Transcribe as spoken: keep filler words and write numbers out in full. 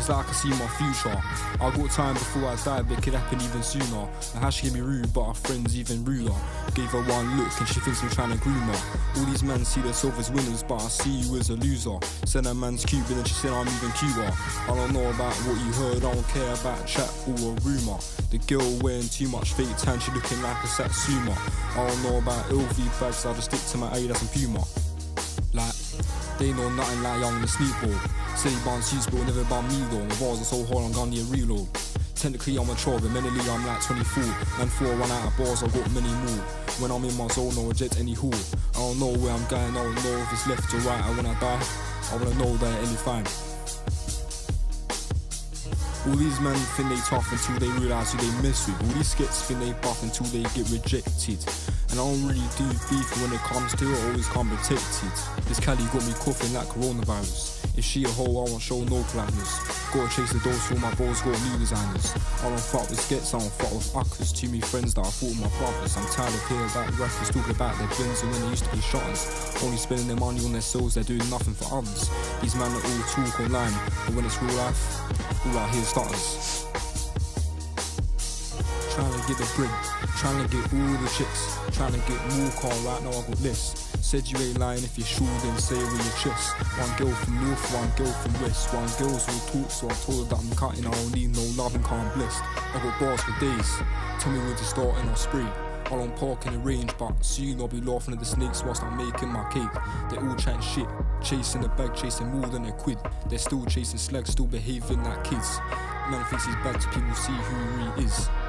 It's like I see my future. I got time before I die, but it could happen even sooner. Now how she can be rude, but our friends even ruder. Gave her one look and she thinks I'm trying to groom her. All these men see themselves as winners, but I see you as a loser. Said that man's Cuban and she said I'm even cuter. I don't know about what you heard, I don't care about chat or a rumour. The girl wearing too much fake tan, she looking like a Satsuma. I don't know about L V bags, I just stick to my Adidas and Puma. Like, they know nothing like young and sneakball. Say he bun suits but never bun me though. My bars are so hard I'm gonna need a reload. Technically I'm mature, but mentally I'm like twenty-four. And before I run out of bars I've got many more. When I'm in my zone I'll reject any whore. I don't know where I'm going, I don't know if it's left or right. And when I die, I wanna know that any time. All these men think they tough until they realise who they mess with. All these skits think they buff until they get rejected. And I don't really do beef when it comes to it, I always come protected. This Cali got me coughing like coronavirus. If she a hoe, I won't show no politeness. Gotta chase the doors for my bros, got new designers. I don't fuck with skits, I don't fuck with uckers. Too many friends that I thought were my brothers. I'm tired of hearing about rappers talking about their friends and when they used to be shotters. Only spending their money on their souls, they're doing nothing for others. These men are all talk online, but when it's real life, all I hear is stutters. Trying to get the brick, trying to get all the chicks, trying to get more car right now I got lists. Said you ain't lying if you're sure, then say it with your chest. One girl from north, one girl from west. One girl's all talk, so I told her that I'm cutting. I don't need no love and can't blessed. I got bars for days, tell me when to start and I'll spray. I don't park in the range, but soon I'll be laughing at the snakes whilst I'm making my cake. They all chatting shit, chasing the bag, chasing more than a quid. They're still chasing slags, still behaving like kids. Man thinks he's bad till people see who he really is.